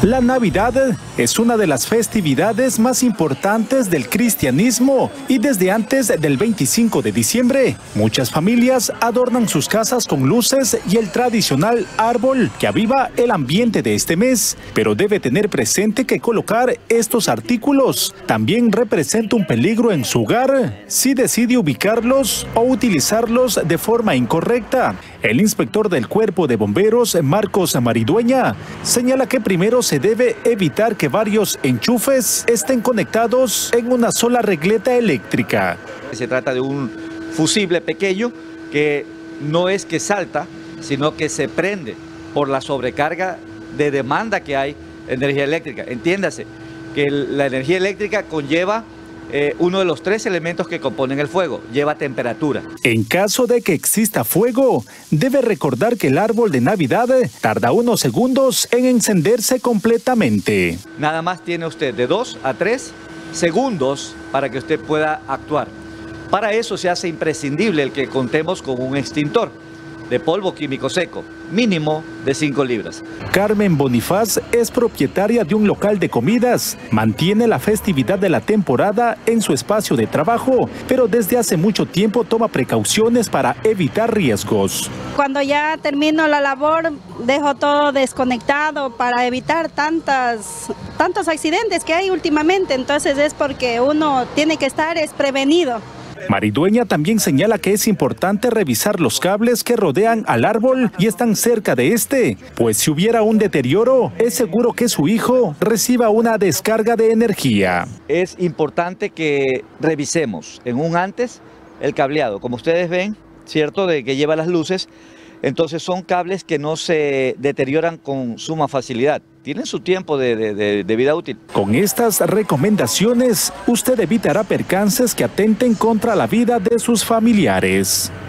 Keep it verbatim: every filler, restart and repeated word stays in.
La Navidad es una de las festividades más importantes del cristianismo y desde antes del veinticinco de diciembre, muchas familias adornan sus casas con luces y el tradicional árbol que aviva el ambiente de este mes. Pero debe tener presente que colocar estos artículos también representa un peligro en su hogar si decide ubicarlos o utilizarlos de forma incorrecta. El inspector del Cuerpo de Bomberos, Marcos Maridueña, señala que primero se debe evitar que varios enchufes estén conectados en una sola regleta eléctrica. Se trata de un fusible pequeño que no es que salta, sino que se prende por la sobrecarga de demanda que hay en energía eléctrica. Entiéndase que la energía eléctrica conlleva Eh, uno de los tres elementos que componen el fuego, lleva temperatura. En caso de que exista fuego, debe recordar que el árbol de Navidad tarda unos segundos en encenderse completamente. Nada más tiene usted de dos a tres segundos para que usted pueda actuar. Para eso se hace imprescindible el que contemos con un extintor de polvo químico seco, mínimo de cinco libras. Carmen Bonifaz es propietaria de un local de comidas. Mantiene la festividad de la temporada en su espacio de trabajo, pero desde hace mucho tiempo toma precauciones para evitar riesgos. Cuando ya termino la labor, dejo todo desconectado para evitar tantas, tantos accidentes que hay últimamente. Entonces es porque uno tiene que estar es prevenido. Maridueña también señala que es importante revisar los cables que rodean al árbol y están cerca de este, pues si hubiera un deterioro, es seguro que su hijo reciba una descarga de energía. Es importante que revisemos en un antes el cableado, como ustedes ven, cierto, de que lleva las luces. Entonces son cables que no se deterioran con suma facilidad. Tienen su tiempo de, de, de vida útil. Con estas recomendaciones, usted evitará percances que atenten contra la vida de sus familiares.